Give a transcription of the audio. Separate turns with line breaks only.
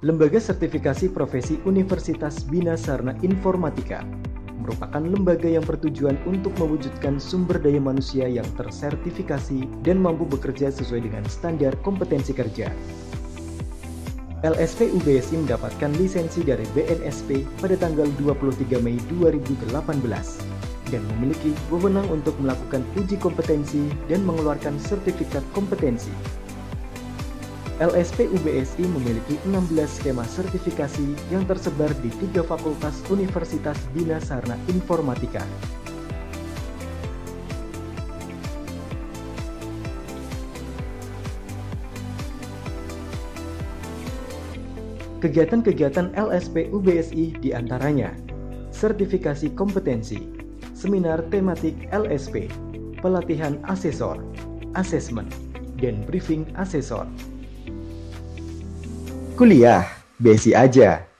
Lembaga Sertifikasi Profesi Universitas Bina Sarana Informatika merupakan lembaga yang bertujuan untuk mewujudkan sumber daya manusia yang tersertifikasi dan mampu bekerja sesuai dengan standar kompetensi kerja. LSP UBSI mendapatkan lisensi dari BNSP pada tanggal 23 Mei 2018 dan memiliki wewenang untuk melakukan uji kompetensi dan mengeluarkan sertifikat kompetensi. LSP UBSI memiliki 16 skema sertifikasi yang tersebar di 3 fakultas Universitas Bina Sarana Informatika. Kegiatan-kegiatan LSP UBSI diantaranya sertifikasi kompetensi, seminar tematik LSP, pelatihan asesor, asesmen, dan briefing asesor. Kuliah, BSI aja.